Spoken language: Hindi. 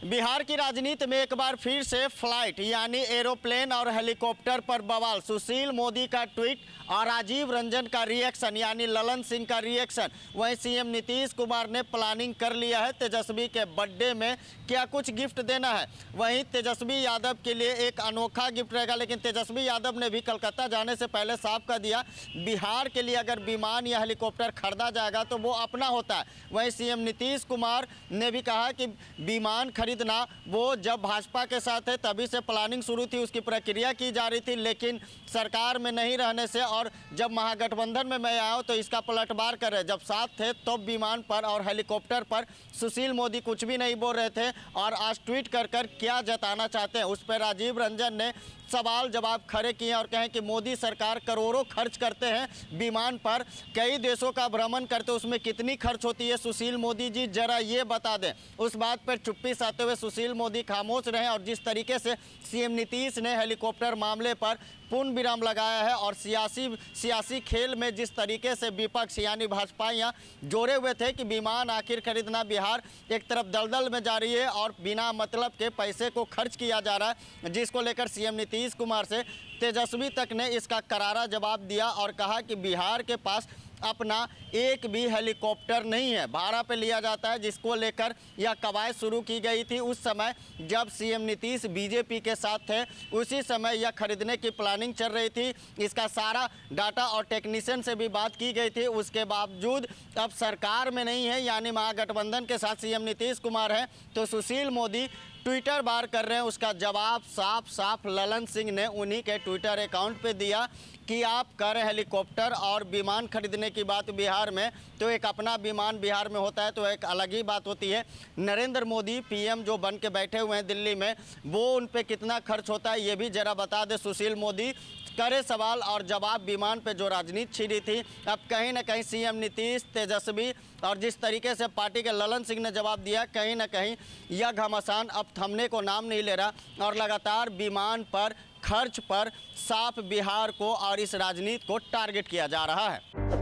बिहार की राजनीति में एक बार फिर से फ्लाइट यानी एरोप्लेन और हेलीकॉप्टर पर बवाल। सुशील मोदी का ट्वीट और राजीव रंजन का रिएक्शन यानी ललन सिंह का रिएक्शन। वहीं सीएम नीतीश कुमार ने प्लानिंग कर लिया है तेजस्वी के बर्थडे में क्या कुछ गिफ्ट देना है। वहीं तेजस्वी यादव के लिए एक अनोखा गिफ्ट रहेगा, लेकिन तेजस्वी यादव ने भी कलकत्ता जाने से पहले साफ कर दिया बिहार के लिए अगर विमान या हेलीकॉप्टर खरीदा जाएगा तो वो अपना होता है। वहीं सीएम नीतीश कुमार ने भी कहा कि विमान खरीदना वो जब भाजपा के साथ है तभी से प्लानिंग शुरू थी, उसकी प्रक्रिया की जा रही थी, लेकिन सरकार में नहीं रहने से और जब महागठबंधन में मैं आया तो इसका पलटवार कर रहे। जब साथ थे तो विमान पर और हेलीकॉप्टर पर सुशील मोदी कुछ भी नहीं बोल रहे थे और आज ट्वीट कर क्या जताना चाहते हैं उस पर राजीव रंजन ने सवाल जवाब खड़े किए और कहें कि मोदी सरकार करोड़ों खर्च करते हैं विमान पर, कई देशों का भ्रमण करते हैं, उसमें कितनी खर्च होती है सुशील मोदी जी जरा ये बता दें। उस बात पर चुप्पी साधते हुए सुशील मोदी खामोश रहे और जिस तरीके से सीएम नीतीश ने हेलीकॉप्टर मामले पर पूर्ण विराम लगाया है और सियासी खेल में जिस तरीके से विपक्ष यानी भाजपा यहाँ जोड़े हुए थे कि विमान आखिर खरीदना बिहार एक तरफ दलदल में जा रही है और बिना मतलब के पैसे को खर्च किया जा रहा है, जिसको लेकर सीएम नीतीश कुमार से तेजस्वी तक ने इसका करारा जवाब दिया और कहा कि बिहार के पास अपना एक भी हेलीकॉप्टर नहीं है, भाड़ा पे लिया जाता है, जिसको लेकर यह कवायद शुरू की गई थी उस समय जब सीएम नीतीश बीजेपी के साथ थे। उसी समय यह खरीदने की प्लानिंग चल रही थी, इसका सारा डाटा और टेक्नीशियन से भी बात की गई थी। उसके बावजूद अब सरकार में नहीं है यानी महागठबंधन के साथ सीएम नीतीश कुमार है तो सुशील मोदी ट्विटर बार कर रहे हैं। उसका जवाब साफ साफ ललन सिंह ने उन्हीं के ट्विटर अकाउंट पे दिया कि आप कर हेलीकॉप्टर और विमान खरीदने की बात बिहार में, तो एक अपना विमान बिहार में होता है तो एक अलग ही बात होती है। नरेंद्र मोदी पीएम जो बन के बैठे हुए हैं दिल्ली में, वो उन पे कितना खर्च होता है ये भी जरा बता दे सुशील मोदी। करे सवाल और जवाब विमान पे जो राजनीति छिड़ी थी, अब कहीं ना कहीं सीएम नीतीश, तेजस्वी और जिस तरीके से पार्टी के ललन सिंह ने जवाब दिया, कहीं ना कहीं यह घमासान अब थमने को नाम नहीं ले रहा और लगातार विमान पर खर्च पर साफ बिहार को और इस राजनीति को टारगेट किया जा रहा है।